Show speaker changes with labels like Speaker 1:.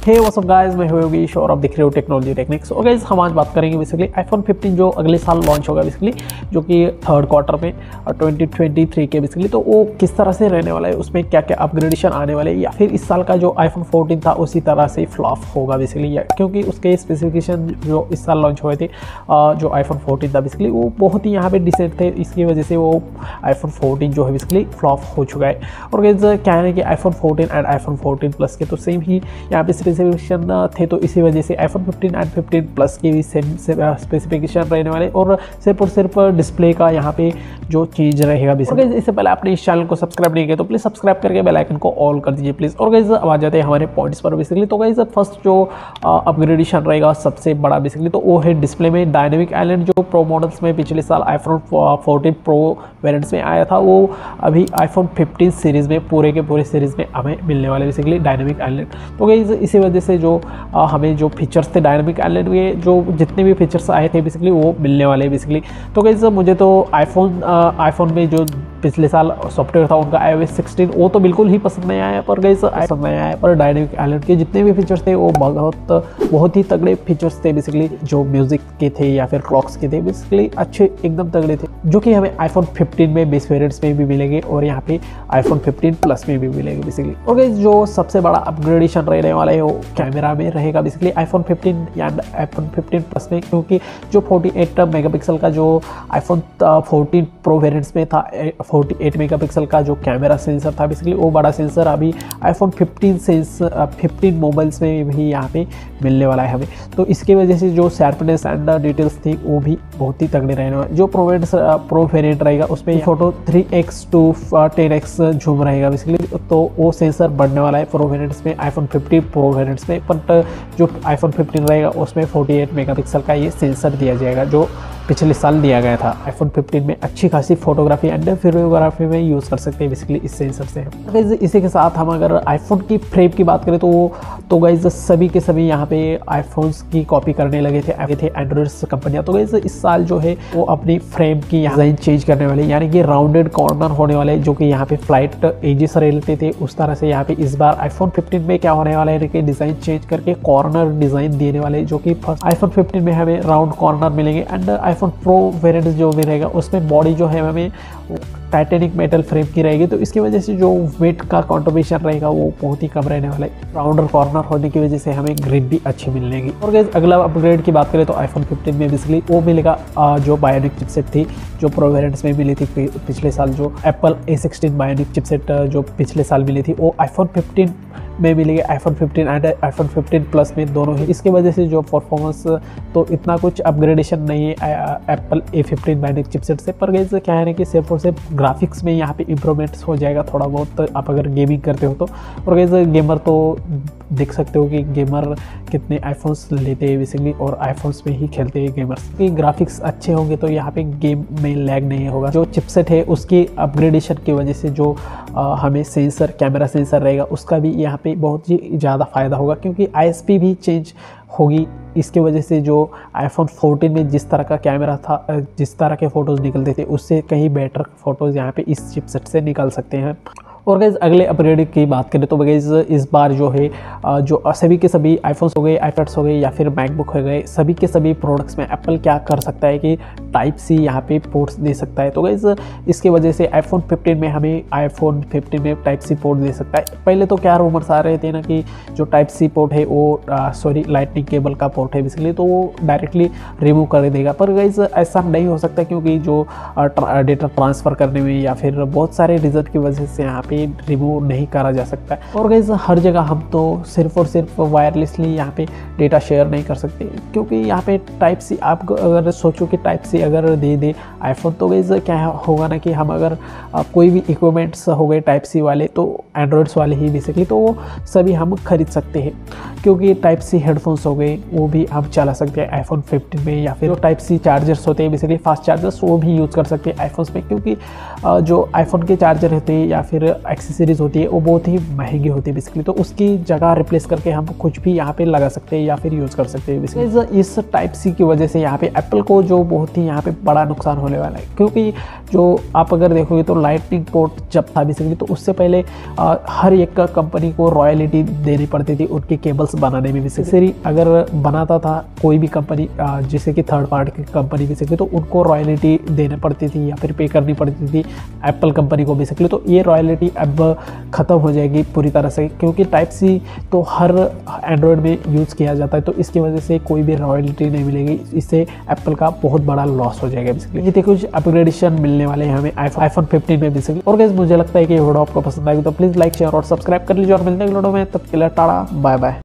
Speaker 1: Hey what's up guys, मैं योगेश और आप देख रहे हो टेक्नोलॉजी टेक्निक्स। और गाइस हम आज बात करेंगे बेसिकली आईफोन 15 जो अगले साल लॉन्च होगा बेसिकली, जो कि थर्ड क्वार्टर में 2023 के बेसिकली, तो वो किस तरह से रहने वाला है, उसमें क्या क्या अपग्रेडेशन आने वाले हैं, या फिर इस साल का जो आईफोन 14 था उसी तरह से फ्लॉप होगा बेसिकली, क्योंकि उसके स्पेसिफिकेशन जो इस साल लॉन्च हुए थे जो आईफोन 14 था बेसिकली वो बहुत ही यहाँ पे डिसेंट थे, इसकी वजह से वो आईफोन 14 जो है बेसिकली फ्लॉप हो चुका है। और गाइस क्या है कि आईफोन 14 एंड आईफोन 14 प्लस के तो सेम ही यहाँ पे स्पेसिफिकेशन थे, तो इसी वजह से आईफोन 15 एंड 15 प्लस के भी सेम स्पेसिफिकेशन रहने वाले, और सिर्फ डिस्प्ले का यहाँ पे जो चीज रहेगा बेसिकली। इससे पहले आपने इस चैनल को सब्सक्राइब नहीं किया तो प्लीज सब्सक्राइब करके बेल आइकन को ऑल कर दीजिए प्लीज। और गाइस अब आ जाते हैं हमारे पॉइंट्स पर बेसिकली। तो गाइस फर्स्ट जो अपग्रेडेशन रहेगा सबसे बड़ा बेसिकली, तो वो है डिस्प्ले में डायनेमिक आइलैंड, जो प्रो मॉडल्स में पिछले साल आईफोन 14 प्रो वेरिएंट्स में आया था, वो अभी आईफोन 15 सीरीज में पूरे के पूरे सीरीज में हमें मिलने वाले बेसिकली डायनेमिक आइलैंड। तो गाइस इसी वजह से जो हमें जो फीचर्स थे डायनेमिक आइलैंड में, जो जितने भी फीचर्स आए थे बेसिकली वो मिलने वाले बेसिकली। तो गाइस मुझे तो आईफोन में जो पिछले साल सॉफ्टवेयर था उनका iOS 16 वो तो बिल्कुल ही पसंद नहीं आया, पर गाइस पसंद नहीं आया, पर डायनेमिक आइलैंड के जितने भी फीचर्स थे वो बहुत ही तगड़े फीचर्स थे बेसिकली, जो म्यूजिक के थे या फिर क्लॉक्स के थे बेसिकली, अच्छे एकदम तगड़े थे, जो कि हमें आईफोन 15 में बेस वेरिएंट्स में भी मिलेंगे और यहाँ पे आईफोन 15 प्लस में भी मिलेंगे बेसिकली। और गाइस जो सबसे बड़ा अपग्रेडेशन रहने वाला है वो कैमरा में रहेगा बेसिकली आईफोन 15 या आईफोन 15 प्लस में, क्योंकि जो 48 मेगापिक्सल का जो आईफोन 14 प्रो वेरिएंट्स में था 48 मेगापिक्सल का जो कैमरा सेंसर था बेसिकली, वो बड़ा सेंसर अभी आईफोन 15 मोबाइल्स में भी यहाँ पे मिलने वाला है हमें। तो इसकी वजह से जो शार्पनेस एंड डिटेल्स थी वो भी बहुत ही तगड़े रहने वाले। जो प्रो वेरिएंट रहेगा उसमें photo 3x to 10x zoom रहेगा बेसिकली, तो वो सेंसर बढ़ने वाला है प्रो वेरिएंट्स में, आईफोन 15 प्रो वेरिएंट्स में। बट जो आईफोन 15 रहेगा उसमें 48 मेगापिक्सल का ये सेंसर दिया जाएगा, जो पिछले साल दिया गया था। आईफोन 15 में अच्छी खासी फोटोग्राफी एंड वीडियोग्राफी में यूज़ कर सकते हैं बेसिकली इस सेंसर से। इसी के साथ हम अगर आईफोन की फ्रेम की बात करें तो गाइज सभी के सभी यहाँ पे आईफोन्स की कॉपी करने लगे थे एंड्रॉइड कंपनियाँ। तो गाइज इस साल जो है वो अपनी फ्रेम की डिज़ाइन चेंज करने वाले, यानी कि राउंडेड कॉर्नर होने वाले, जो कि यहाँ पे फ्लाइट एजेस रहते थे उस तरह से यहाँ पे इस बार आईफोन 15 में क्या होने वाला है कि डिज़ाइन चेंज करके कॉर्नर डिज़ाइन देने वाले, जो कि फर्स्ट आईफोन 15 में हमें राउंड कॉर्नर मिलेंगे एंड आईफोन प्रो वेरिएंट जो भी रहेगा उसमें बॉडी जो है हमें टाइटेनिक मेटल फ्रेम की रहेगी, तो इसकी वजह से जो वेट का कंट्रीब्यूशन रहेगा वो बहुत ही कम रहने वाला है। राउंडर कॉर्नर होने की वजह से हमें ग्रिप भी अच्छी मिलेगी। और गाइस अगला अपग्रेड की बात करें तो आईफोन 15 में बेसिकली वो मिलेगा जो बायोनिक चिपसेट थी, जो प्रो वेरिएंट्स में मिली थी पिछले साल, जो एप्पल A16 बायोनिक चिपसेट जो पिछले साल मिली थी वो आईफोन 15 में मिलेगी, आईफोन 15 एंड आईफोन 15 प्लस में दोनों ही। इसकी वजह से जो परफॉर्मेंस तो इतना कुछ अपग्रेडेशन नहीं है एप्पल A15 बायोनिक चिपसेट से, पर गाइस क्या है कि सिर्फ और सिर्फ ग्राफिक्स में यहाँ पे इम्प्रूवमेंट्स हो जाएगा थोड़ा बहुत, आप अगर गेमिंग करते हो तो। और गाइस गेमर तो देख सकते हो कि गेमर कितने आईफोन्स लेते हैं बेसिकली, और आईफोन्स में ही खेलते हैं गेमर्स, कि ग्राफिक्स अच्छे होंगे तो यहाँ पे गेम में लैग नहीं होगा। जो चिपसेट है उसकी अपग्रेडेशन की वजह से जो हमें कैमरा सेंसर रहेगा उसका भी यहाँ पे बहुत ही ज़्यादा फ़ायदा होगा, क्योंकि ISP भी चेंज होगी। इसके वजह से जो आईफोन 14 में जिस तरह का कैमरा था, जिस तरह के फ़ोटोज़ निकलते थे उससे कहीं बेटर फोटोज़ यहाँ पे इस चिपसेट से निकल सकते हैं। और गाइस अगले अपग्रेड की बात करें तो गाइस इस बार जो है जो सभी के सभी आईफोन्स हो गए, आईपैड्स हो गए या फिर मैकबुक हो गए, सभी के सभी प्रोडक्ट्स में एप्पल क्या कर सकता है कि टाइप सी यहाँ पे पोर्ट्स दे सकता है। तो गाइस इसके वजह से आईफोन 15 में हमें आईफोन 15 में टाइप सी पोर्ट दे सकता है। पहले तो क्या रूमर्स आ रहे थे ना कि जो टाइप सी पोर्ट है वो लाइटनिंग केबल का पोर्ट है बेसिकली, तो वो डायरेक्टली रिमूव कर देगा, पर गाइस ऐसा नहीं हो सकता, क्योंकि जो डेटा ट्रांसफ़र करने में या फिर बहुत सारे रीज़न की वजह से यहाँ रिमूव नहीं करा जा सकता है। और गाइस हर जगह हम तो सिर्फ और सिर्फ वायरलेसली यहाँ पे डेटा शेयर नहीं कर सकते, क्योंकि यहाँ पे टाइप सी आप अगर सोचो कि टाइप सी अगर दे दे आईफोन, तो गाइस क्या होगा ना कि हम अगर कोई भी इक्विपमेंट्स हो गए टाइप सी वाले, तो एंड्रॉइड्स वाले ही बेसिकली, तो वो सभी हम खरीद सकते हैं, क्योंकि टाइप सी हेडफोन्स हो गए वो भी हम चला सकते हैं आईफोन 15 में, या फिर टाइप सी चार्जर्स होते हैं बेसिकली फास्ट चार्जर्स, वो भी यूज़ कर सकते हैं आईफोन्स में, क्योंकि जो आईफोन के चार्जर रहते हैं या फिर एक्सेसरीज होती है वो बहुत ही महंगी होती है बेसिकली, तो उसकी जगह रिप्लेस करके हम कुछ भी यहाँ पे लगा सकते हैं या फिर यूज़ कर सकते हैं बेसिकली। इस टाइप सी की वजह से यहाँ पे एप्पल को जो बहुत ही यहाँ पे बड़ा नुकसान होने वाला है, क्योंकि जो आप अगर देखोगे तो लाइटनिंग पोर्ट जब था बेसिकली, तो उससे पहले हर एक का कंपनी को रॉयल्टी देनी पड़ती थी उनके केबल्स फ़ोन्स बनाने में बेसिकली अगर बनाता था कोई भी कंपनी जैसे कि थर्ड पार्टी की कंपनी बेसिकली, तो उनको रॉयल्टी देने पड़ती थी या फिर पे करनी पड़ती थी एप्पल कंपनी को बेसिकली। तो ये रॉयल्टी अब ख़त्म हो जाएगी पूरी तरह से, क्योंकि टाइप सी तो हर एंड्रॉयड में यूज़ किया जाता है, तो इसकी वजह से कोई भी रॉयल्टी नहीं मिलेगी। इससे एप्पल का बहुत बड़ा लॉस हो जाएगा बेसिकली। ये कुछ अपग्रेडेशन मिलने वाले हैं हमें आईफोन 15 में बेसिकली। और गाइस मुझे लगता है कि ये वीडियो आपको पसंद आएगी तो प्लीज़ लाइक शेयर और सब्सक्राइब कर लीजिए और मिलते हैं वीडियो में, तब के लिए टाटा बाय बाय।